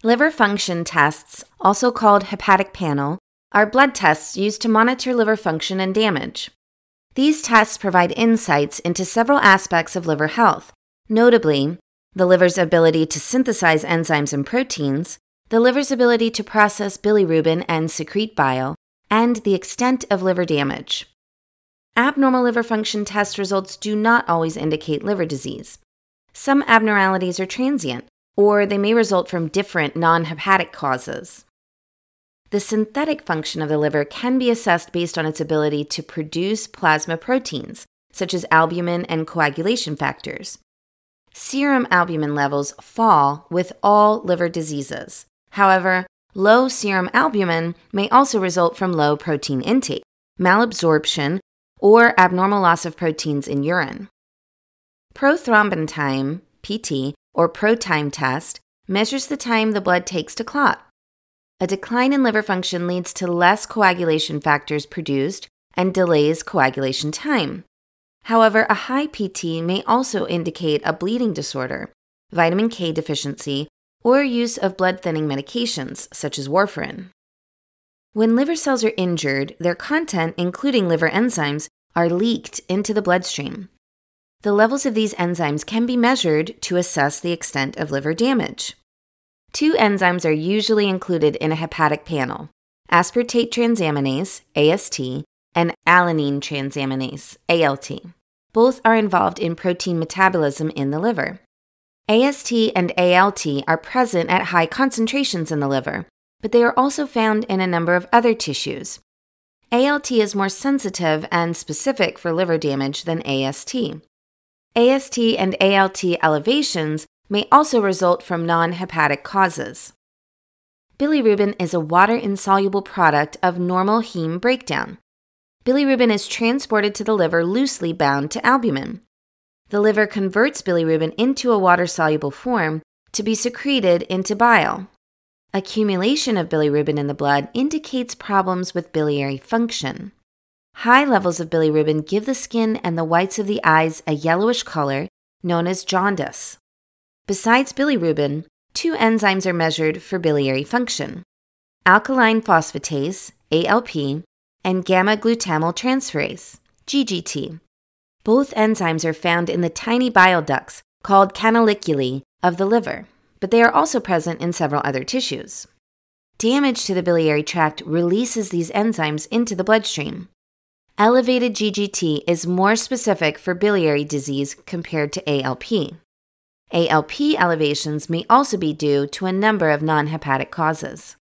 Liver function tests, also called hepatic panel, are blood tests used to monitor liver function and damage. These tests provide insights into several aspects of liver health, notably the liver's ability to synthesize enzymes and proteins, the liver's ability to process bilirubin and secrete bile, and the extent of liver damage. Abnormal liver function test results do not always indicate liver disease. Some abnormalities are transient, or they may result from different non-hepatic causes. The synthetic function of the liver can be assessed based on its ability to produce plasma proteins, such as albumin and coagulation factors. Serum albumin levels fall with all liver diseases. However, low serum albumin may also result from low protein intake, malabsorption, or abnormal loss of proteins in urine. Prothrombin time, PT, or ProTime test, measures the time the blood takes to clot. A decline in liver function leads to less coagulation factors produced and delays coagulation time. However, a high PT may also indicate a bleeding disorder, vitamin K deficiency, or use of blood-thinning medications, such as warfarin. When liver cells are injured, their content, including liver enzymes, are leaked into the bloodstream. The levels of these enzymes can be measured to assess the extent of liver damage. Two enzymes are usually included in a hepatic panel: aspartate transaminase, AST, and alanine transaminase, ALT. Both are involved in protein metabolism in the liver. AST and ALT are present at high concentrations in the liver, but they are also found in a number of other tissues. ALT is more sensitive and specific for liver damage than AST. AST and ALT elevations may also result from non-hepatic causes. Bilirubin is a water-insoluble product of normal heme breakdown. Bilirubin is transported to the liver loosely bound to albumin. The liver converts bilirubin into a water-soluble form to be secreted into bile. Accumulation of bilirubin in the blood indicates problems with biliary function. High levels of bilirubin give the skin and the whites of the eyes a yellowish color known as jaundice. Besides bilirubin, two enzymes are measured for biliary function: alkaline phosphatase, ALP, and gamma-glutamyltransferase, GGT. Both enzymes are found in the tiny bile ducts, called canaliculi, of the liver, but they are also present in several other tissues. Damage to the biliary tract releases these enzymes into the bloodstream. Elevated GGT is more specific for biliary disease compared to ALP. ALP elevations may also be due to a number of non-hepatic causes.